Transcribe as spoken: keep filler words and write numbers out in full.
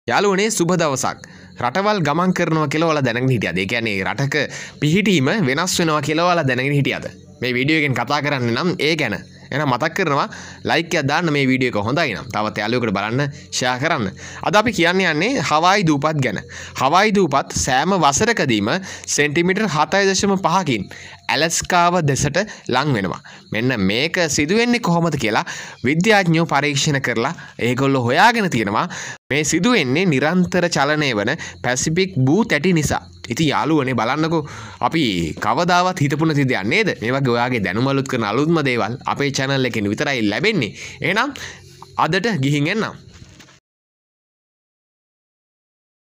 යාළුවනේ සුබ දවසක්. රටවල් ගමන් කරනවා කියලා ඔයාලා දැනගෙන හිටියද? ඒ කියන්නේ රටක පිහිටීම වෙනස් වෙනවා කියලා ඔයාලා දැනගෙන හිටියද? මේ වීඩියෝ එකෙන් කතා කරන්නේ නම් ඒ ගැන. එහෙනම් මතක් කරනවා ලයික් එකක් දාන්න මේ වීඩියෝ එක හොඳයි නම්. තවත් යාළුවෙකුට බලන්න ෂෙයා කරන්න. අද අපි කියන්න යන්නේ හවායි දුපත් ගැන. හවායි දුපත් සෑම වසරකදීම සෙන්ටිමීටර් හතයි දශම පහකින් ඇලස්කාව දෙසට ලං වෙනවා. මෙන්න මේක සිදුවෙන්නේ කොහොමද කියලා විද්‍යාඥයෝ පරීක්ෂණ කරලා ඒගොල්ලෝ හොයාගෙන තියෙනවා. මේ සිදුවෙන්නේ නිරන්තර චලනය වන පැසිෆික් භූ තැටි නිසා. ඉතින් යාළුවනේ බලන්නකෝ අපි කවදාවත් හිතපු නැති දෙයක් නේද? මේ වගේ ඔයාගේ දැනුම අලුත් කරන අලුත්ම දේවල් අපේ channel එකෙන් විතරයි ලැබෙන්නේ. එහෙනම් අදට ගිහින් එන්නම්.